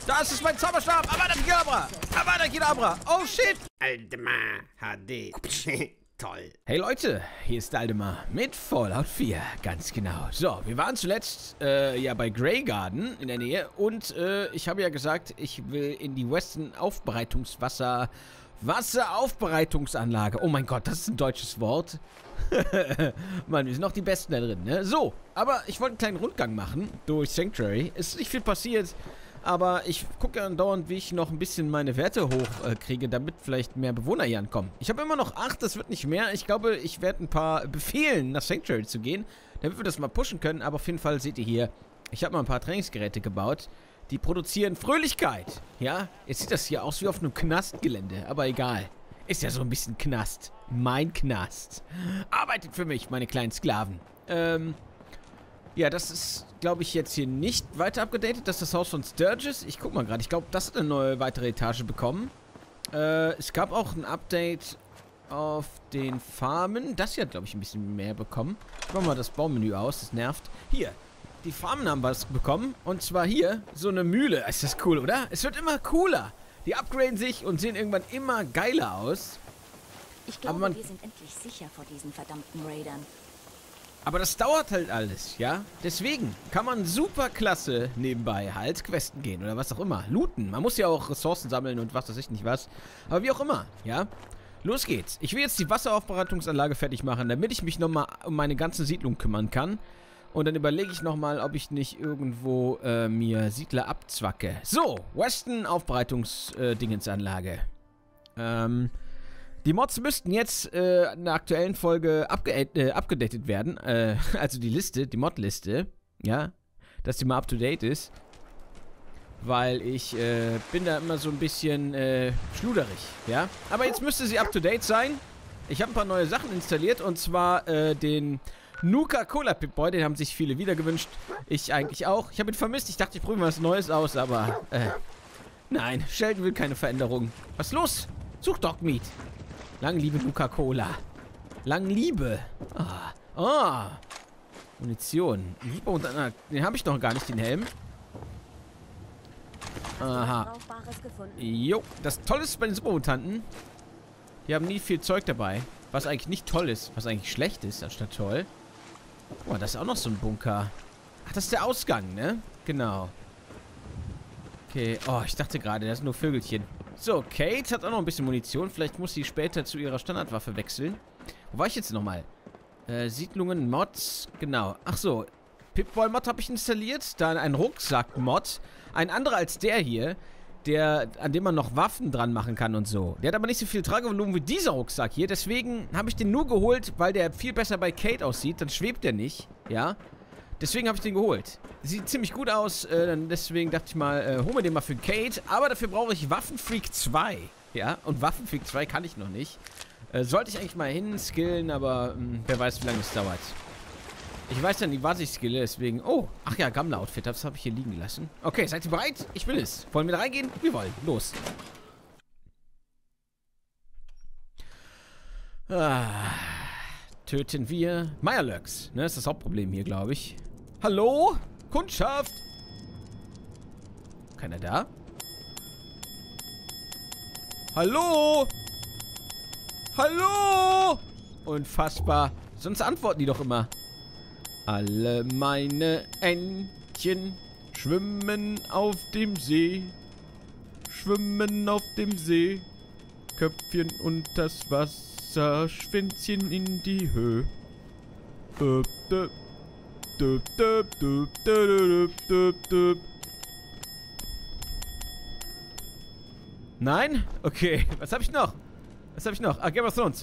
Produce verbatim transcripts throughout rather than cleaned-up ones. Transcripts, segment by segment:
Da ist es, mein Zauberstab. Avada Kedavra. Avada Kedavra. Oh, shit. Aldemar H D. Toll. Hey Leute, hier ist Aldemar mit Fallout vier, ganz genau. So, wir waren zuletzt äh, ja bei Greygarden in der Nähe und äh, ich habe ja gesagt, ich will in die Western Aufbereitungswasser... Wasseraufbereitungsanlage. Oh mein Gott, das ist ein deutsches Wort. Mann, wir sind noch die Besten da drin, ne? So, aber ich wollte einen kleinen Rundgang machen durch Sanctuary. Es ist nicht viel passiert, aber ich gucke andauernd, wie ich noch ein bisschen meine Werte hochkriege, äh, damit vielleicht mehr Bewohner hier ankommen. Ich habe immer noch acht, das wird nicht mehr. Ich glaube, ich werde ein paar befehlen, nach Sanctuary zu gehen, damit wir das mal pushen können. Aber auf jeden Fall seht ihr hier, ich habe mal ein paar Trainingsgeräte gebaut. Die produzieren Fröhlichkeit, ja? Jetzt sieht das hier aus wie auf einem Knastgelände, aber egal. Ist ja so ein bisschen Knast. Mein Knast. Arbeitet für mich, meine kleinen Sklaven. Ähm, ja, das ist, glaube ich, jetzt hier nicht weiter abgedatet. Das ist das Haus von Sturgis. Ich guck mal gerade, ich glaube, das hat eine neue weitere Etage bekommen. Äh, es gab auch ein Update auf den Farmen. Das hier hat, glaube ich, ein bisschen mehr bekommen. Ich mach mal das Baumenü aus, das nervt. Hier. Die Farmen haben was bekommen. Und zwar hier so eine Mühle. Ist das cool, oder? Es wird immer cooler. Die upgraden sich und sehen irgendwann immer geiler aus. Ich glaube, aber man, wir sind endlich sicher vor diesen verdammten Raidern. Aber das dauert halt alles, ja? Deswegen kann man super klasse nebenbei halt questen gehen oder was auch immer. Looten. Man muss ja auch Ressourcen sammeln und was weiß ich nicht was. Aber wie auch immer, ja? Los geht's. Ich will jetzt die Wasseraufbereitungsanlage fertig machen, damit ich mich nochmal um meine ganze Siedlung kümmern kann. Und dann überlege ich nochmal, ob ich nicht irgendwo äh, mir Siedler abzwacke. So, Western Aufbereitungsdingensanlage. Äh, ähm, die Mods müssten jetzt äh, in der aktuellen Folge abge äh, abgedatet werden. Äh, also die Liste, die Mod-Liste. Ja, dass die mal up-to-date ist. Weil ich äh, bin da immer so ein bisschen äh, schluderig, ja. Aber jetzt müsste sie up-to-date sein. Ich habe ein paar neue Sachen installiert und zwar äh, den... Nuka-Cola Pip-Boy, den haben sich viele wieder gewünscht. Ich eigentlich auch. Ich habe ihn vermisst. Ich dachte, ich probiere was Neues aus, aber äh, nein, Sheldon will keine Veränderung. Was ist los? Such Dogmeat. Lang liebe Nuka-Cola. Lang liebe. Ah. Ah. Munition. Den habe ich noch gar nicht, den Helm. Aha. Jo. Das Tolle ist bei den Supermutanten, die haben nie viel Zeug dabei. Was eigentlich nicht toll ist. Was eigentlich schlecht ist, anstatt toll. Oh, das ist auch noch so ein Bunker. Ach, das ist der Ausgang, ne? Genau. Okay. Oh, ich dachte gerade, das sind nur Vögelchen. So, Kate hat auch noch ein bisschen Munition. Vielleicht muss sie später zu ihrer Standardwaffe wechseln. Wo war ich jetzt nochmal? Äh, Siedlungen, Mods. Genau. Ach so. Pip-Boy-Mod habe ich installiert. Dann ein Rucksack-Mod. Ein anderer als der hier. Der, an dem man noch Waffen dran machen kann und so. Der hat aber nicht so viel Tragevolumen wie dieser Rucksack hier. Deswegen habe ich den nur geholt, weil der viel besser bei Kate aussieht. Dann schwebt der nicht, ja. Deswegen habe ich den geholt. Sieht ziemlich gut aus. Äh, deswegen dachte ich mal, äh, holen wir den mal für Kate. Aber dafür brauche ich Waffenfreak zwei. Ja, und Waffenfreak zwei kann ich noch nicht. Äh, sollte ich eigentlich mal hinskillen, aber mh, wer weiß, wie lange es dauert. Ich weiß ja nicht, was ich skille, deswegen... Oh, ach ja, Gammler-Outfit, das habe ich hier liegen gelassen. Okay, seid ihr bereit? Ich will es. Wollen wir da reingehen? Wir wollen. Los. Ah, töten wir Mirelurks. Ne, das ist das Hauptproblem hier, glaube ich. Hallo? Kundschaft? Keiner da? Hallo? Hallo? Unfassbar. Sonst antworten die doch immer. Alle meine Entchen schwimmen auf dem See. Schwimmen auf dem See. Köpfchen unters Wasser, Schwänzchen in die Höhe. Döp, döp, döp, döp, döp, döp, döp, döp. Nein? Okay. Was habe ich noch? Was habe ich noch? Ah, Game of Thrones.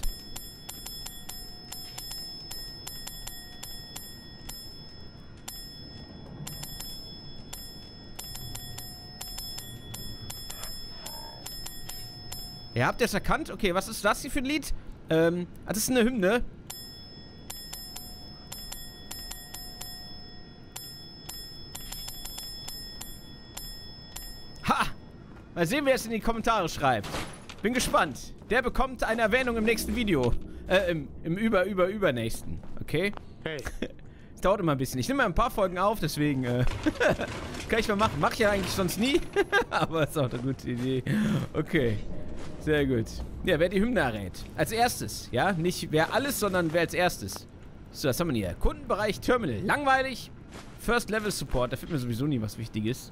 Ihr habt es erkannt? Okay, was ist das hier für ein Lied? Ähm, das ist eine Hymne. Ha! Mal sehen, wer es in die Kommentare schreibt. Bin gespannt. Der bekommt eine Erwähnung im nächsten Video. Äh, im, im über, über, übernächsten. Okay? Hey. Es dauert immer ein bisschen. Ich nehme mal ein paar Folgen auf, deswegen, äh... Kann ich mal machen. Mach ich ja eigentlich sonst nie. Aber ist auch eine gute Idee. Okay. Sehr gut. Ja, wer die Hymne errät. Als erstes, ja? Nicht wer alles, sondern wer als erstes. So, was haben wir hier? Kundenbereich Terminal. Langweilig. First Level Support. Da findet mir sowieso nie was Wichtiges.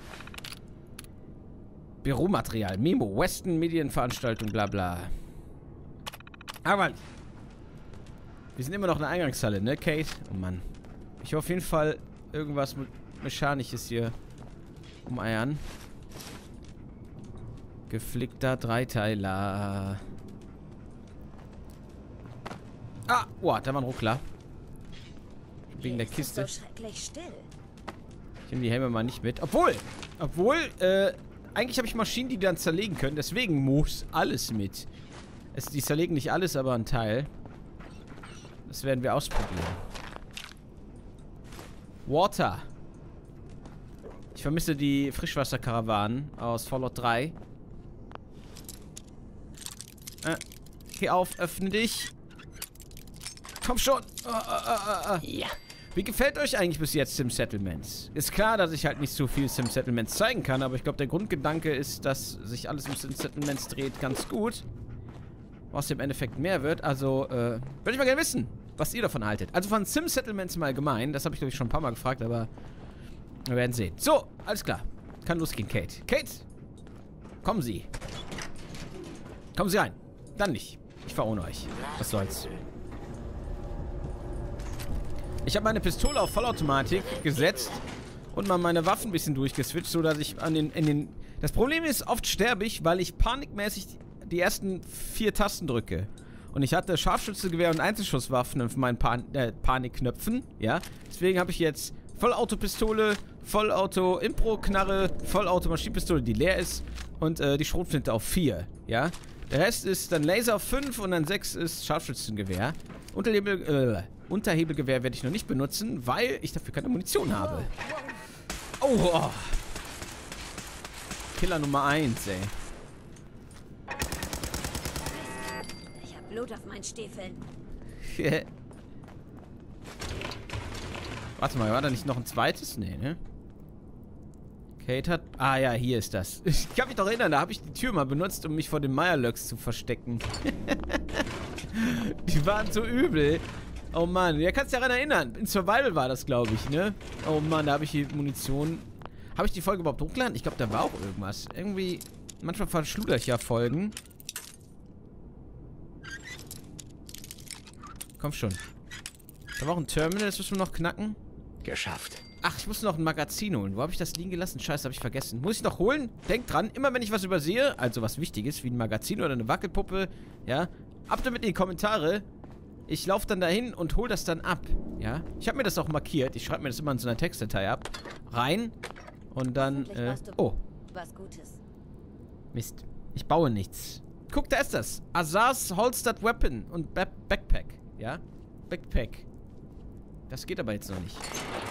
Büromaterial. Memo. Weston Medienveranstaltung. Bla bla. Aber wir sind immer noch in der Eingangshalle, ne, Kate? Oh Mann. Ich hoffe auf jeden Fall irgendwas Me Mechanisches hier umeiern. Geflickter Dreiteiler. Ah, oh, da war ein Ruckler. Wegen der Kiste. So schrecklich still. Ich nehme die Helme mal nicht mit. Obwohl, obwohl, äh, eigentlich habe ich Maschinen, die dann zerlegen können. Deswegen muss alles mit. Es, die zerlegen nicht alles, aber ein Teil. Das werden wir ausprobieren. Water. Ich vermisse die Frischwasserkarawanen aus Fallout drei. Äh, geh auf, öffne dich. Komm schon. Uh, uh, uh, uh. Ja. Wie gefällt euch eigentlich bis jetzt Sim Settlements? Ist klar, dass ich halt nicht so viel Sim Settlements zeigen kann, aber ich glaube, der Grundgedanke ist, dass sich alles um Sim Settlements dreht, ganz gut. Was im Endeffekt mehr wird. Also, äh, würde ich mal gerne wissen, was ihr davon haltet. Also von Sim Settlements im Allgemeinen. Das habe ich, glaube ich, schon ein paar Mal gefragt, aber wir werden sehen. So, alles klar. Kann losgehen, Kate. Kate! Kommen Sie. Kommen Sie rein. Dann nicht. Ich fahre ohne euch. Was soll's. Ich habe meine Pistole auf Vollautomatik gesetzt und mal meine Waffen ein bisschen durchgeswitcht, sodass ich an den, in den... Das Problem ist, oft sterbe ich, weil ich panikmäßig die ersten vier Tasten drücke. Und ich hatte Scharfschützengewehr und Einzelschusswaffen auf meinen Pan äh, Panikknöpfen, ja. Deswegen habe ich jetzt Vollauto-Pistole, Vollauto-Impro-Knarre, Vollauto-Maschinenpistole, die leer ist und äh, die Schrotflinte auf vier, ja. Der Rest ist dann Laser auf fünf und dann sechs ist Scharfschützengewehr. Unterhebel, äh, Unterhebelgewehr werde ich noch nicht benutzen, weil ich dafür keine Munition habe. Oh, oh. Killer Nummer eins, ey. Ich hab Blut auf meinen Stiefeln. Warte mal, war da nicht noch ein zweites? Nee, ne? Kate hat... Ah ja, hier ist das. Ich kann mich doch erinnern, da habe ich die Tür mal benutzt, um mich vor den Mirelurks zu verstecken. Die waren so übel. Oh Mann, ja, kannst du dich daran erinnern. In Survival war das, glaube ich, ne? Oh Mann, da habe ich hier Munition. Habe ich die Folge überhaupt hochgeladen? Ich glaube, da war auch irgendwas. Irgendwie... Manchmal verschluder ich ja Folgen. Komm schon. Da war auch ein Terminal, das müssen wir noch knacken. Geschafft. Ach, ich muss noch ein Magazin holen. Wo habe ich das liegen gelassen? Scheiße, habe ich vergessen. Muss ich noch holen? Denkt dran, immer wenn ich was übersehe, also was Wichtiges, wie ein Magazin oder eine Wackelpuppe, ja, ab damit in die Kommentare. Ich laufe dann dahin und hole das dann ab, ja. Ich habe mir das auch markiert. Ich schreibe mir das immer in so einer Textdatei ab. Rein. Und dann, äh, oh. Was Gutes. Mist. Ich baue nichts. Guck, da ist das. Azars Holstered Weapon und ba Backpack, ja. Backpack. Das geht aber jetzt noch nicht.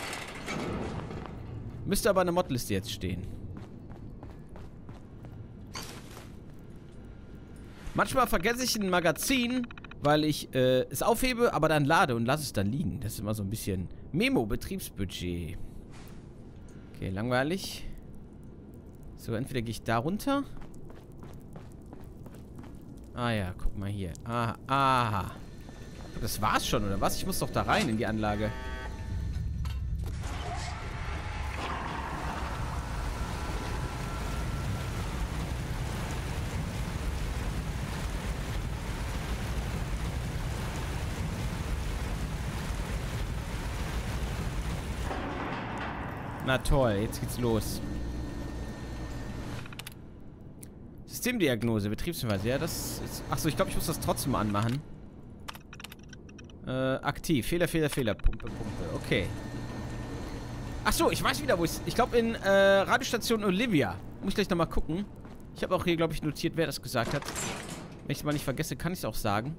Müsste aber eine Modliste jetzt stehen. Manchmal vergesse ich ein Magazin, weil ich äh, es aufhebe, aber dann lade und lasse es dann liegen. Das ist immer so ein bisschen Memo, Betriebsbudget. Okay, langweilig. So, entweder gehe ich da runter. Ah ja, guck mal hier. Ah, aha. Das war's schon, oder was? Ich muss doch da rein in die Anlage. Na toll, jetzt geht's los. Systemdiagnose, Betriebshinweis. Ja, das ist... Achso, ich glaube, ich muss das trotzdem anmachen. Äh, aktiv. Fehler, Fehler, Fehler. Pumpe, Pumpe. Okay. Achso, ich weiß wieder, wo es... Ich glaube, in äh, Radiostation Olivia. Muss ich gleich nochmal gucken. Ich habe auch hier, glaube ich, notiert, wer das gesagt hat. Wenn ich es mal nicht vergesse, kann ich es auch sagen.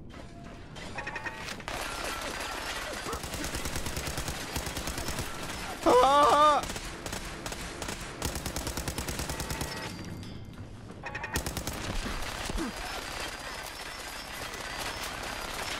Ah!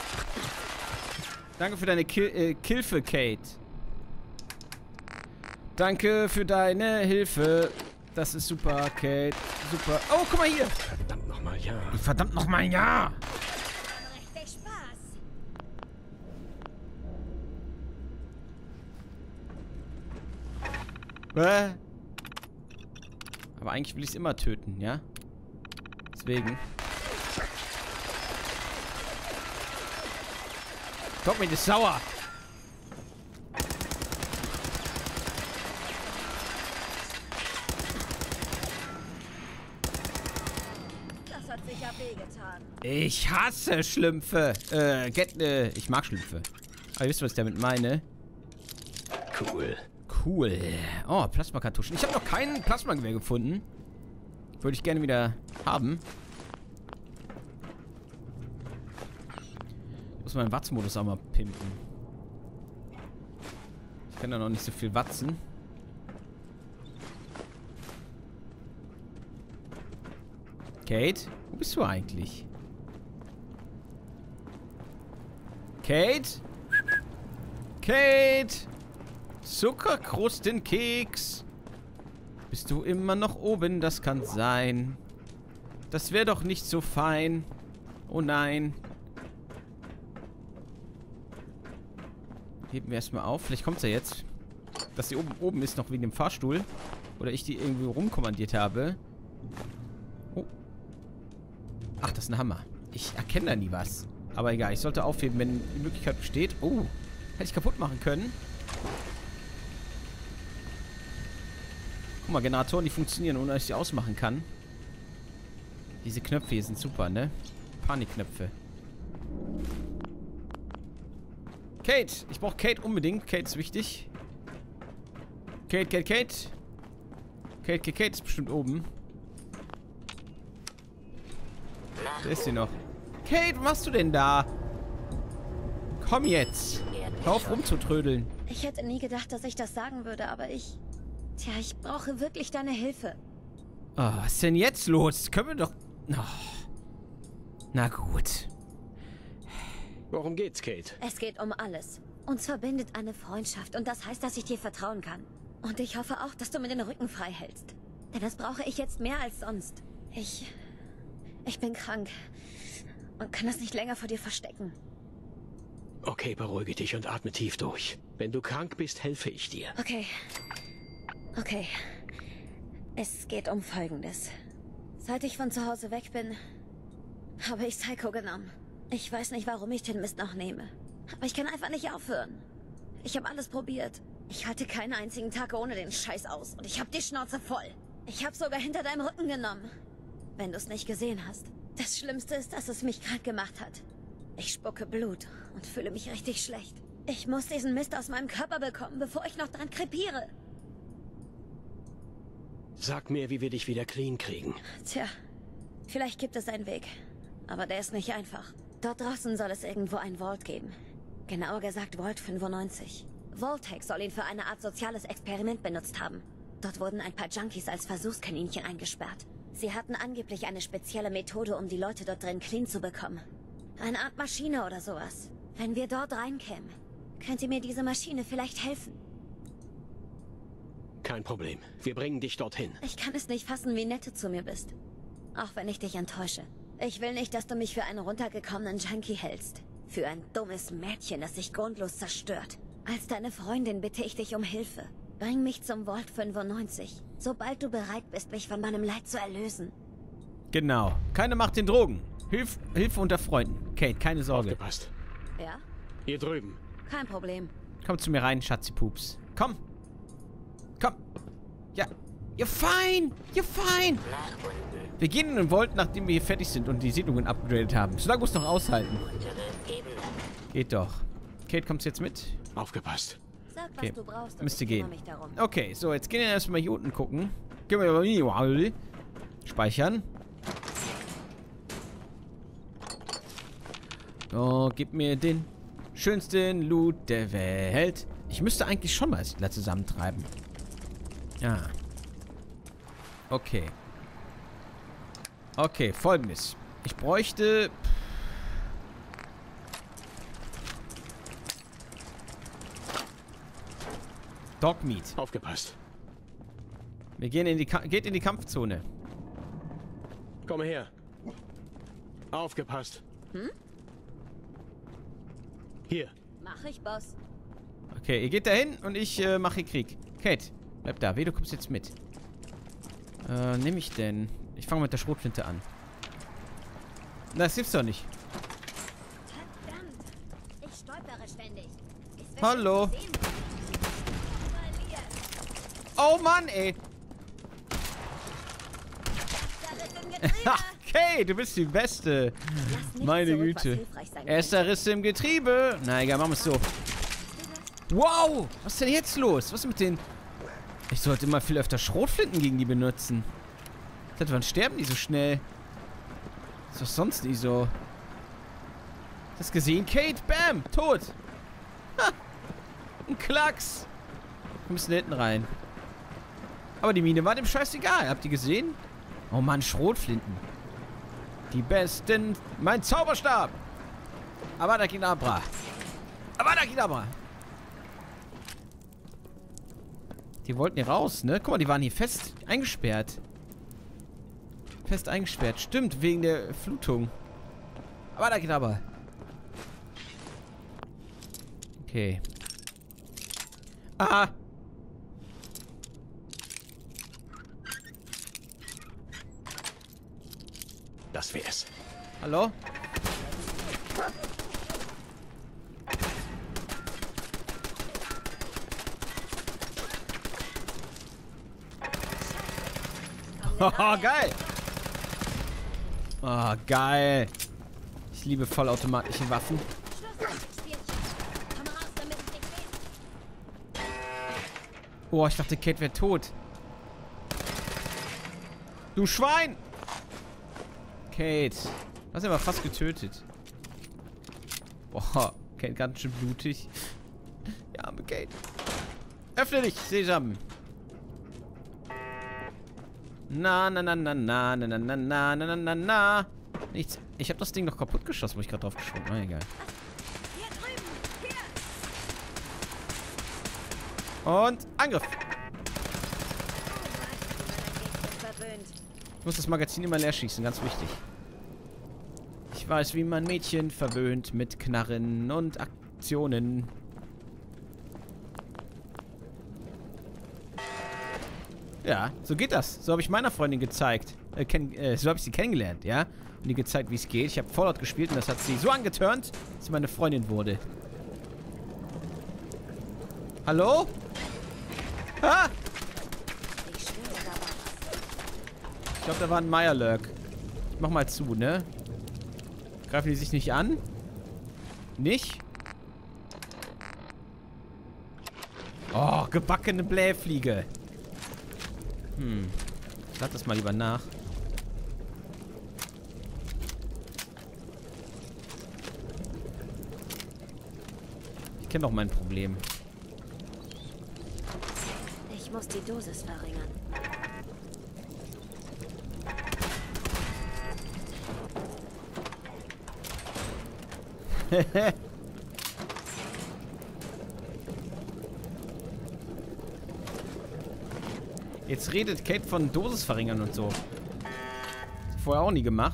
Danke für deine Kil äh, Kilfe, Kate. Danke für deine Hilfe. Das ist super, Kate. Super. Oh, guck mal hier. Verdammt nochmal, ja. Verdammt nochmal, ja. Richtig Spaß. Äh. Aber eigentlich will ich es immer töten, ja? Deswegen. Guck mir, das ist sauer. Das hat sicher wehgetan. Ich hasse Schlümpfe. Äh, get, äh, ich mag Schlümpfe. Aber ihr wisst, was ich damit meine. Cool. Cool. Oh, Plasmakartuschen. Ich habe noch kein Plasmagewehr gefunden. Würde ich gerne wieder haben. Ich muss meinen Watzmodus auch mal pimpen. Ich kann da noch nicht so viel watzen. Kate? Wo bist du eigentlich? Kate? Kate? Zuckerkrustenkeks. Bist du immer noch oben? Das kann sein. Das wäre doch nicht so fein. Oh nein. Heben wir erstmal auf. Vielleicht kommt es ja jetzt. Dass sie oben, oben ist, noch wegen dem Fahrstuhl. Oder ich die irgendwie rumkommandiert habe. Oh. Ach, das ist ein Hammer. Ich erkenne da nie was. Aber egal, ich sollte aufheben, wenn die Möglichkeit besteht. Oh. Hätte ich kaputt machen können. Guck mal, Generatoren, die funktionieren, ohne dass ich sie ausmachen kann. Diese Knöpfe hier sind super, ne? Panikknöpfe. Kate! Ich brauche Kate unbedingt. Kate ist wichtig. Kate, Kate, Kate. Kate, Kate, Kate ist bestimmt oben. Da ist sie noch. Kate, was machst du denn da? Komm jetzt. Hör auf rumzutrödeln. Ich hätte nie gedacht, dass ich das sagen würde, aber ich... Tja, ich brauche wirklich deine Hilfe. Oh, was ist denn jetzt los? Können wir doch... Oh. Na gut. Worum geht's, Kate? Es geht um alles. Uns verbindet eine Freundschaft und das heißt, dass ich dir vertrauen kann. Und ich hoffe auch, dass du mir den Rücken frei hältst. Denn das brauche ich jetzt mehr als sonst. Ich... Ich bin krank. Und kann das nicht länger vor dir verstecken. Okay, beruhige dich und atme tief durch. Wenn du krank bist, helfe ich dir. Okay. Okay. Es geht um Folgendes. Seit ich von zu Hause weg bin, habe ich Psycho genommen. Ich weiß nicht, warum ich den Mist noch nehme. Aber ich kann einfach nicht aufhören. Ich habe alles probiert. Ich halte keinen einzigen Tag ohne den Scheiß aus. Und ich habe die Schnauze voll. Ich habe sogar hinter deinem Rücken genommen. Wenn du es nicht gesehen hast. Das Schlimmste ist, dass es mich krank gemacht hat. Ich spucke Blut und fühle mich richtig schlecht. Ich muss diesen Mist aus meinem Körper bekommen, bevor ich noch dran krepiere. Sag mir, wie wir dich wieder clean kriegen. Tja, vielleicht gibt es einen Weg. Aber der ist nicht einfach. Dort draußen soll es irgendwo ein Vault geben. Genauer gesagt Vault fünfundneunzig. Vault-Tech soll ihn für eine Art soziales Experiment benutzt haben. Dort wurden ein paar Junkies als Versuchskaninchen eingesperrt. Sie hatten angeblich eine spezielle Methode, um die Leute dort drin clean zu bekommen. Eine Art Maschine oder sowas. Wenn wir dort reinkämen, könnte mir diese Maschine vielleicht helfen. Kein Problem. Wir bringen dich dorthin. Ich kann es nicht fassen, wie nett du zu mir bist. Auch wenn ich dich enttäusche. Ich will nicht, dass du mich für einen runtergekommenen Junkie hältst. Für ein dummes Mädchen, das sich grundlos zerstört. Als deine Freundin bitte ich dich um Hilfe. Bring mich zum Vault fünfundneunzig. Sobald du bereit bist, mich von meinem Leid zu erlösen. Genau. Keine Macht den Drogen. Hilf, Hilfe unter Freunden. Kate, keine Sorge. Aufgepasst. Ja? Hier drüben. Kein Problem. Komm zu mir rein, Schatzi-Pups. Komm. Komm. Ja. You're fine. You're fine. Wir gehen in den Vault, nachdem wir hier fertig sind und die Siedlungen upgradet haben. So lange muss noch aushalten. Geht doch. Kate, kommst du jetzt mit? Aufgepasst. Sag, was Okay. du brauchst und Müsste ich kümmere gehen. mich darum. Okay, so, jetzt gehen wir erstmal hier unten gucken. Gehen wir mal speichern. Oh, gib mir den schönsten Loot der Welt. Ich müsste eigentlich schon mal Siedler zusammentreiben. Ja. Okay. Okay, folgendes. Ich bräuchte... Dogmeat. Aufgepasst. Wir gehen in die Ka geht in die Kampfzone. Komm her. Aufgepasst. Hm? Hier. Mach ich, Boss. Okay, ihr geht dahin und ich äh, mache Krieg. Kate, bleib da. Weh, du kommst jetzt mit. Äh, nehme ich denn? Ich fange mit der Schrotflinte an. Das gibt's doch nicht. Verdammt. Ich stolpere ständig. Ich Hallo. Oh Mann, ey. Okay, du bist die Beste. Meine zurück, Güte. Erster Riss im Getriebe. Na egal, machen wir es so. Wow, was ist denn jetzt los? Was ist mit den... Ich sollte mal viel öfter Schrotflinten gegen die benutzen. Seit wann sterben die so schnell? Ist doch sonst nie so. Hast du das gesehen, Kate? Bam, tot. Ha, ein Klacks. Wir müssen hinten rein. Aber die Mine war dem scheißegal. Habt ihr gesehen? Oh Mann, Schrotflinten. Die besten... Mein Zauberstab! Avada Kedavra. Avada Kedavra. Die wollten hier raus, ne? Guck mal, die waren hier fest eingesperrt. Fest eingesperrt. Stimmt, wegen der Flutung. Avada Kedavra. Okay. Aha! Das wär's. Hallo? Haha, geil! Oh, geil! Ich liebe vollautomatische Waffen. Oh, ich dachte, Kate wäre tot. Du Schwein! Kate. Du hast ja mal fast getötet. Boah, Kate ganz schön blutig. Ja, arme Kate. Öffne dich, Sesam. Na, na, na, na, na, na, na, na, na, na, na, na. Nichts. Ich habe das Ding noch kaputt geschossen, wo ich gerade drauf gesprungen bin. Na, egal. Und Angriff. Ich muss das Magazin immer leer schießen, ganz wichtig. Ich weiß, wie man Mädchen verwöhnt mit Knarren und Aktionen. Ja, so geht das. So habe ich meiner Freundin gezeigt. Äh, kenn, äh, so habe ich sie kennengelernt, ja? Und ihr gezeigt, wie es geht. Ich habe Fallout gespielt und das hat sie so angeturnt, dass sie meine Freundin wurde. Hallo? Ah! Ich glaube, da war ein Mirelurk. Ich mach mal zu, ne? Greifen die sich nicht an? Nicht? Oh, gebackene Blähfliege. Hm. Ich lade das mal lieber nach. Ich kenne doch mein Problem. Ich muss die Dosis verringern. Jetzt redet Kate von Dosis verringern und so. Vorher auch nie gemacht.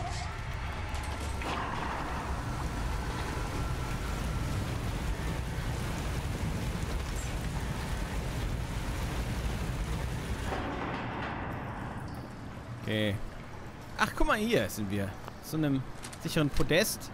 Okay. Ach, guck mal, hier sind wir. So einem sicheren Podest.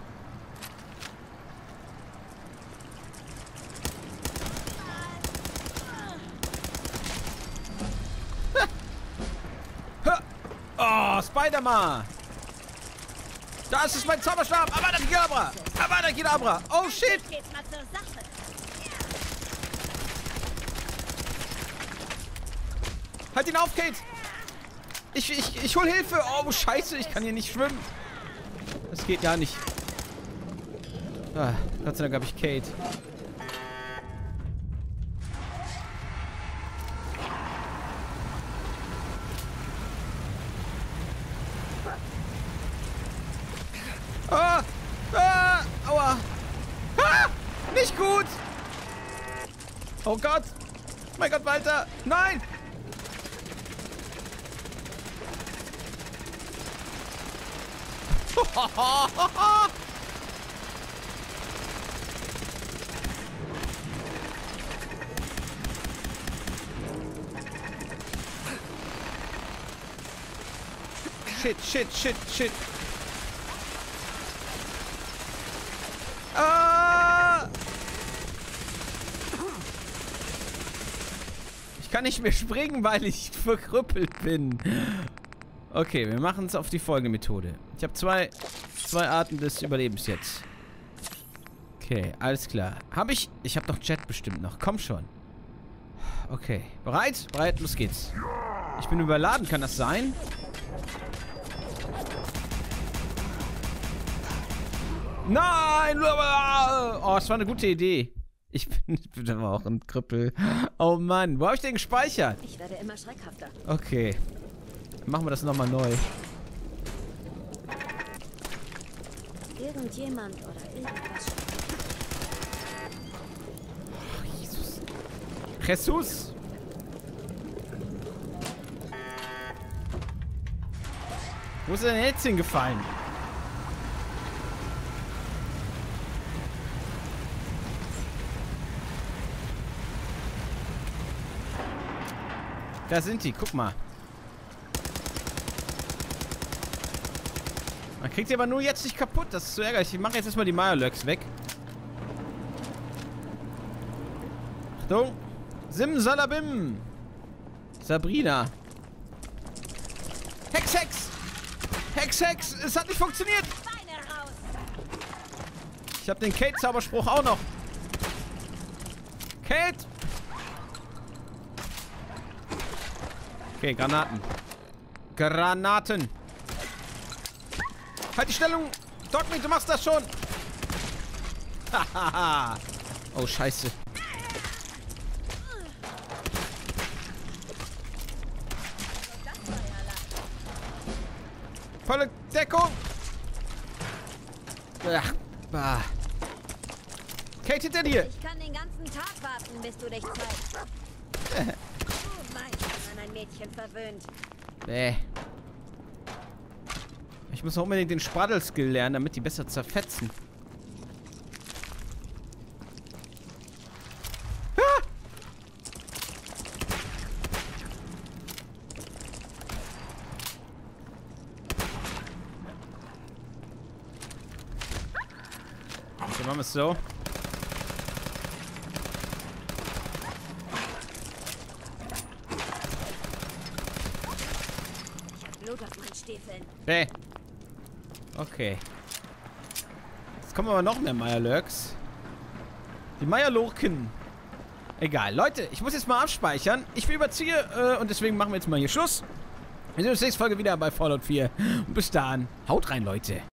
Oh, Spider-Man! Da ist es mein Zauberstab! Avada Kedavra! Avada Kedavra! Oh, shit! Geht's mal zur Sache. Halt ihn auf, Kate! Ich, ich, ich hol Hilfe! Oh, scheiße, ich kann hier nicht schwimmen. Das geht gar nicht. Ah, Gott sei Dank habe ich Kate. Ah! Ah! Aua! Ah! Nicht gut! Oh Gott! Mein Gott, Walter! Nein! Shit, shit, shit, shit. Ah! Ich kann nicht mehr springen, weil ich verkrüppelt bin. Okay, wir machen es auf die Folgemethode. Ich habe zwei, zwei Arten des Überlebens jetzt. Okay, alles klar. Habe ich... Ich habe doch Chat bestimmt noch. Komm schon. Okay. Bereit? Bereit, los geht's. Ich bin überladen, kann das sein? Nein! Oh, es war eine gute Idee. Ich bin, ich bin aber auch ein Krüppel. Oh Mann, wo habe ich den gespeichert? Ich werde immer schreckhafter. Okay. Machen wir das nochmal neu. Irgendjemand oder irgendwas. Oh, Jesus. Jesus! Wo ist er denn jetzt hingefallen? Da sind die, guck mal. Man kriegt sie aber nur jetzt nicht kaputt, das ist so ärgerlich. Ich mache jetzt erstmal die Mirelurks weg. Achtung. Simsalabim. Sabrina. Hex, Hex. Hex, Hex. Es hat nicht funktioniert. Ich habe den Kate-Zauberspruch auch noch. Kate. Okay, Granaten. Granaten. Halt die Stellung. Dogmeat, du machst das schon. Hahaha. Oh, scheiße. Volle Deckung. Ach, bah. Kate, hinter dir. Ich kann den ganzen Tag warten, bis du dich zeigst. Du meinst, wenn man ein Mädchen verwöhnt. Nee. Ich muss noch unbedingt den Spraddel-Skill lernen, damit die besser zerfetzen. Ah! Okay, machen wir es so. Blut auf meinen Stiefeln. Nee. Okay. Jetzt kommen aber noch mehr Mirelurks. Die Mirelurken. Egal. Leute, ich muss jetzt mal abspeichern. Ich überziehe äh, und deswegen machen wir jetzt mal hier Schluss. Wir sehen uns nächste Folge wieder bei Fallout vier. Und bis dahin, haut rein, Leute.